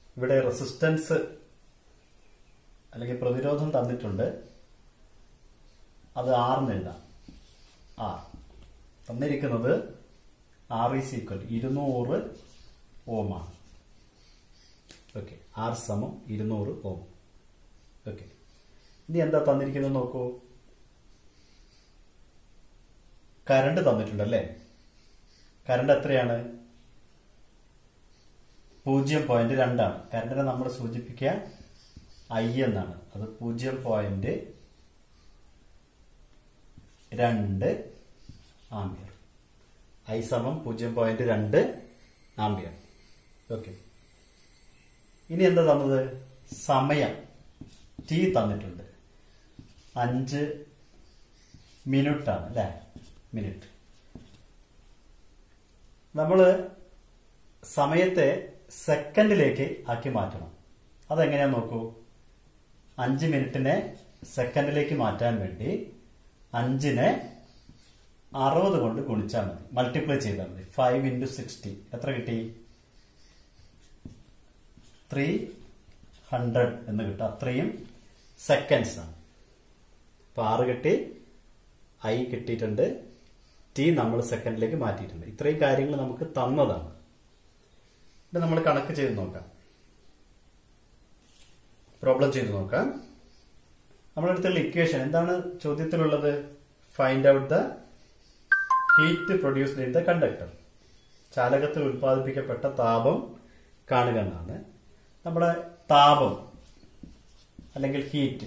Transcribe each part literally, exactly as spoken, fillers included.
ഇവിടെ റെസിസ്റ്റൻസ് അല്ലെങ്കിൽ പ്രതിരോധം തന്നിട്ടുണ്ട്. അത് ആറിന് എഴുതാം. ആർ തന്നിരിക്കുന്നത് ആർ ഈസ് ഈക്വൽ ഇരുന്നൂറ് ഓമാണ്. ഓക്കെ, ആർ സമം ഇരുന്നൂറ് ഓം. ഓക്കെ, ഇനി എന്താ തന്നിരിക്കുന്നത് നോക്കൂ. കറണ്ട് തന്നിട്ടുണ്ടല്ലേ. കറണ്ട് എത്രയാണ്? പൂജ്യം പോയിന്റ് രണ്ടാണ്. കറണ്ടിനെ നമ്മൾ സൂചിപ്പിക്കുക ഐ എന്നാണ്. അത് പൂജ്യം പോയിന്റ് രണ്ട് ആംപിയർ. ഐ സമം പൂജ്യം പോയിന്റ് രണ്ട് ആംപിയർ. ഓക്കെ, ഇനി എന്താ തന്നത്? സമയം ടി തന്നിട്ടുണ്ട്. അഞ്ച് മിനിറ്റ് ആണ് അല്ലെ? മിനിറ്റ്. നമ്മള് സമയത്തെ സെക്കൻഡിലേക്ക് ആക്കി മാറ്റണം. അതെങ്ങനെയാ നോക്കൂ. അഞ്ച് മിനിറ്റിനെ സെക്കൻഡിലേക്ക് മാറ്റാൻ വേണ്ടി അഞ്ചിനെ അറുപത് കൊണ്ട് ഗുണിച്ചാൽ മതി, മൾട്ടിപ്ലൈ ചെയ്താൽ മതി. ഫൈവ് ഇൻറ്റു സിക്സ്റ്റി എത്ര കിട്ടി? ത്രീ ഹൺഡ്രഡ് എന്ന് കിട്ടും. അത്രയും സെക്കൻഡ്സ് ആണ്. അപ്പൊ ആറ് കിട്ടി, ഐ കിട്ടിയിട്ടുണ്ട്, ടി നമ്മൾ സെക്കൻഡിലേക്ക് മാറ്റിയിട്ടുണ്ട്. ഇത്രയും കാര്യങ്ങൾ നമുക്ക് തന്നതാണ്. ഇത് നമ്മൾ കണക്ക് ചെയ്ത് നോക്കാം. പ്രോബ്ലം ചെയ്ത് നോക്കാം. നമ്മുടെ അടുത്തുള്ള ഇക്വേഷൻ എന്താണ് ചോദ്യത്തിലുള്ളത്? Find out the heat produced in the conductor. ചാലകത്തിൽ ഉൽപ്പാദിപ്പിക്കപ്പെട്ട താപം കാണുക എന്നാണ്. നമ്മുടെ താപം അല്ലെങ്കിൽ heat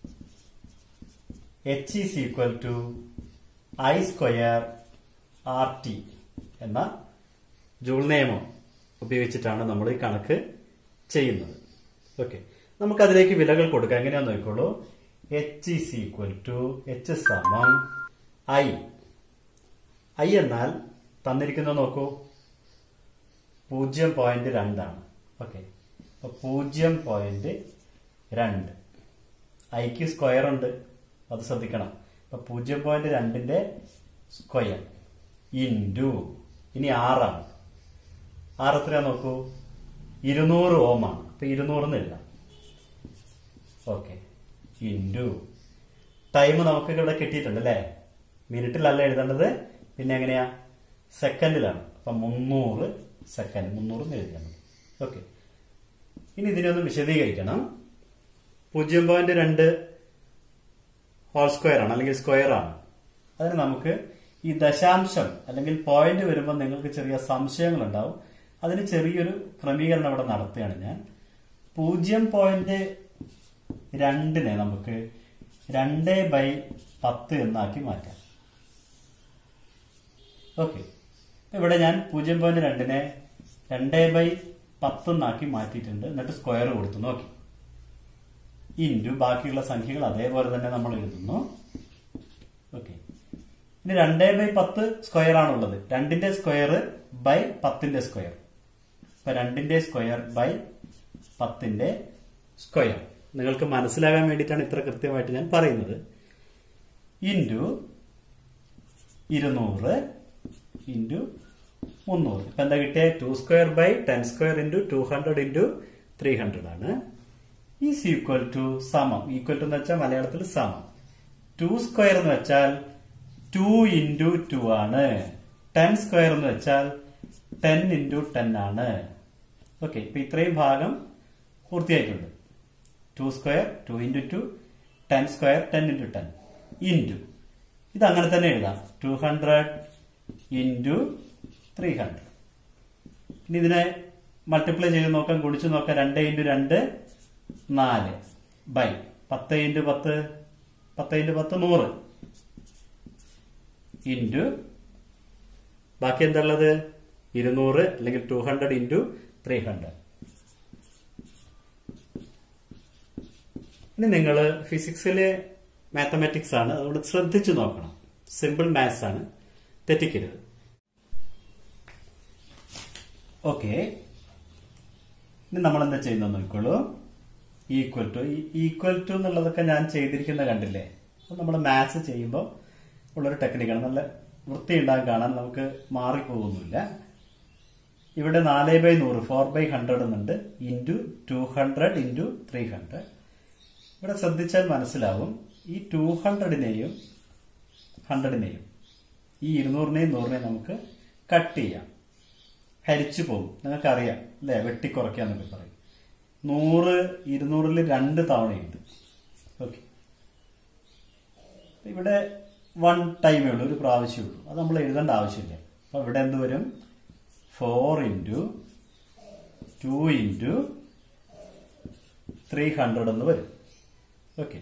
H is equal to I square R T എന്ന ജൂൾ നിയമം ഉപയോഗിച്ചിട്ടാണ് നമ്മൾ ഈ കണക്ക് ചെയ്യുന്നത്. ഓക്കെ, നമുക്കതിലേക്ക് വിലകൾ കൊടുക്കാം. എങ്ങനെയാന്ന് നോക്കിക്കോളൂ. H is equal to H സമം ഐ. ഐ എന്നാൽ തന്നിരിക്കുന്നത് നോക്കൂ, പൂജ്യം പോയിന്റ് രണ്ടാണ്. ഓക്കെ, അപ്പൊ പൂജ്യം പോയിന്റ് രണ്ട്. ഐക്ക് സ്ക്വയർ ഉണ്ട്, അത് ശ്രദ്ധിക്കണം. അപ്പൊ പൂജ്യം പോയിന്റ് രണ്ടിന്റെ സ്ക്വയർ ഇൻറ്റു ഇനി ആറാണ്. ആറ് എത്രയാ നോക്കൂ, ഇരുന്നൂറ് ഓമാണ്. അപ്പൊ ഇരുന്നൂറെന്ന് എഴുതാം. ഓക്കെ, ഇൻറ്റു ടൈം നമുക്ക് ഇവിടെ കിട്ടിയിട്ടുണ്ട് അല്ലെ? മിനിറ്റിലല്ല എഴുതേണ്ടത്, പിന്നെ എങ്ങനെയാ? സെക്കൻഡിലാണ്. അപ്പൊ മുന്നൂറ് സെക്കൻഡ്, മുന്നൂറ് എഴുതിയാണ്. ഓക്കെ, ഇനി ഇതിനൊന്ന് വിശദീകരിക്കണം. പൂജ്യം പോയിന്റ് രണ്ട് ഹോൾ സ്ക്വയർ ആണ് അല്ലെങ്കിൽ സ്ക്വയർ ആണ്. അതിന് നമുക്ക് ഈ ദശാംശം അല്ലെങ്കിൽ പോയിന്റ് വരുമ്പോൾ നിങ്ങൾക്ക് ചെറിയ സംശയങ്ങൾ ഉണ്ടാവും. അതിന് ചെറിയൊരു ക്രമീകരണം ഇവിടെ നടത്തുകയാണ് ഞാൻ. പൂജ്യം പോയിന്റ് രണ്ടിനെ നമുക്ക് രണ്ട് ബൈ പത്ത് എന്നാക്കി മാറ്റാം. ഓക്കെ, ഇവിടെ ഞാൻ പൂജ്യം പോയിന്റ് രണ്ടിനെ രണ്ട് ബൈ പത്ത് എന്നാക്കി മാറ്റിയിട്ടുണ്ട്. എന്നിട്ട് സ്ക്വയർ കൊടുത്തു നോക്കി. ഇൻറ്റു ബാക്കിയുള്ള സംഖ്യകൾ അതേപോലെ തന്നെ നമ്മൾ എഴുതുന്നു. ഓക്കെ, ഇനി രണ്ട് ബൈ പത്ത് സ്ക്വയർ ആണുള്ളത്. രണ്ടിന്റെ സ്ക്വയർ ബൈ പത്തിന്റെ സ്ക്വയർ. അപ്പൊ രണ്ടിന്റെ സ്ക്വയർ ബൈ പത്തിന്റെ സ്ക്വയർ നിങ്ങൾക്ക് മനസ്സിലാകാൻ വേണ്ടിയിട്ടാണ് ഇത്ര കൃത്യമായിട്ട് ഞാൻ പറയുന്നത്. ഇൻറ്റു ഇരുന്നൂറ് ഇൻറ്റു മുന്നൂറ്. ഇപ്പൊ എന്താ കിട്ടിയ? Two square by ten square into two hundred into three hundred ആണ്. ഈസ് ഈക്വൽ ടു സമം. ഈക്വൽ ടു എന്ന് വെച്ചാൽ മലയാളത്തിൽ സമം. ടു സ്ക്വയർ എന്ന് വെച്ചാൽ ടു ഇൻറ്റു ടു ആണ്. ടെൻ സ്ക്വയർ എന്ന് വെച്ചാൽ ടെൻ ഇൻറ്റു ടെൻ ആണ്. ഓക്കെ, ഇപ്പൊ ഇത്രയും ഭാഗം പൂർത്തിയായിട്ടുണ്ട്. Two square two into two, ten square ten into ten into ഇത് അങ്ങനെ തന്നെ എഴുതാം. Two hundred into three hundred. ഇനി ഇതിനെ മൾട്ടിപ്ലൈ ചെയ്ത് നോക്കാം, ഗുണിച്ച് നോക്കാം. രണ്ട് ഇൻറ്റു രണ്ട് നാല് ബൈ പത്ത് ഇൻറ്റു പത്ത്, പത്ത് ഇൻറ്റു പത്ത് നൂറ് ഇൻറ്റു ബാക്കി എന്താ ഉള്ളത്? ഇരുന്നൂറ് അല്ലെങ്കിൽ two hundred into three hundred. ഇനി നിങ്ങൾ ഫിസിക്സിലെ മാത്തമാറ്റിക്സ് ആണ്, അതുകൊണ്ട് ശ്രദ്ധിച്ചു നോക്കണം. സിമ്പിൾ മാത്സ് ആണ്, തെറ്റിക്കരുത്. ഓക്കെ, ഇനി നമ്മൾ എന്താ ചെയ്യുന്നത് നോക്കിക്കോളൂ. ഈക്വൽ ടു ഈക്വൽ ടു എന്നുള്ളതൊക്കെ ഞാൻ ചെയ്തിരിക്കുന്ന കണ്ടില്ലേ? അപ്പൊ നമ്മൾ മാത്സ് ചെയ്യുമ്പോൾ ഉള്ളൊരു ടെക്നിക്കാണ്. നല്ല വൃത്തി ഉണ്ടാകാൻ കാണാൻ, നമുക്ക് മാറിപ്പോകുന്നില്ല. ഇവിടെ നാല് ബൈ നൂറ് ഫോർ ബൈ ഹൺഡ്രഡ് എന്നുണ്ട് into two hundred into three hundred. ഇവിടെ ശ്രദ്ധിച്ചാൽ മനസ്സിലാവും ഈ ടു ഹൺഡ്രഡിനെയും ഹൺഡ്രഡിനെയും ഈ ഇരുന്നൂറിനെയും നൂറിനെയും നമുക്ക് കട്ട് ചെയ്യാം, ഹരിച്ചു പോകും. നിങ്ങൾക്കറിയാം അല്ലെ, വെട്ടിക്കുറയ്ക്കാന്നൊക്കെ പറയും. നൂറ് ഇരുന്നൂറിൽ രണ്ട് തവണയുണ്ട്. ഓക്കെ, ഇവിടെ വൺ ടൈമേ ഉള്ളൂ, ഒരു പ്രാവശ്യമേ ഉള്ളൂ. അത് നമ്മൾ എഴുതേണ്ട ആവശ്യമില്ല. അപ്പൊ ഇവിടെ എന്ത് വരും? Four into two into three hundred എന്ന് വരും. ഓക്കെ,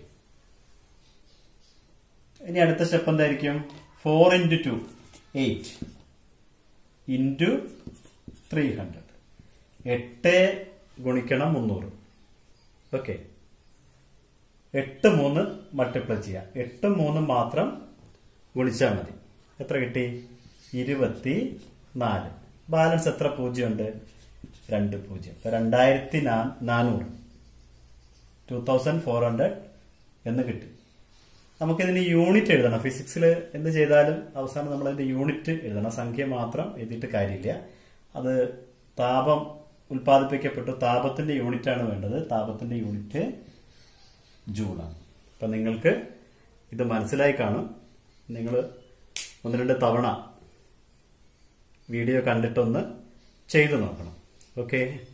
ഇനി അടുത്ത സ്റ്റെപ്പ് എന്തായിരിക്കും? Four into two eight into three hundred. എട്ട് ഗുണിക്കണം മുന്നൂറ്. ഓക്കെ, എട്ട് മൂന്ന് മൾട്ടിപ്ലൈ ചെയ്യാം. എട്ട് മൂന്ന് മാത്രം ഗുണിച്ചാൽ മതി. എത്ര കിട്ടി? ഇരുപത്തി നാല്. ബാലൻസ് എത്ര പൂജ്യം ഉണ്ട്? രണ്ട് പൂജ്യം. രണ്ടായിരത്തി നാനൂറ് ടു തൗസൻഡ് ഫോർ ഹൺഡ്രഡ് എന്ന് കിട്ടി. നമുക്കിതിന് യൂണിറ്റ് എഴുതണം. ഫിസിക്സിൽ എന്ത് ചെയ്താലും അവസാനം നമ്മൾ അതിന്റെ യൂണിറ്റ് എഴുതണം. സംഖ്യ മാത്രം എഴുതിയിട്ട് കാര്യമില്ല. അത് താപം ഉൽപ്പാദിപ്പിക്കപ്പെട്ടു, താപത്തിന്റെ യൂണിറ്റ് ആണ് വേണ്ടത്. താപത്തിന്റെ യൂണിറ്റ് ജൂളാണ്. അപ്പൊ നിങ്ങൾക്ക് ഇത് മനസ്സിലായി കാണും. നിങ്ങൾ ഒന്ന് രണ്ട് തവണ വീഡിയോ കണ്ടിട്ടൊന്ന് ചെയ്തു നോക്കണം. ഓക്കെ.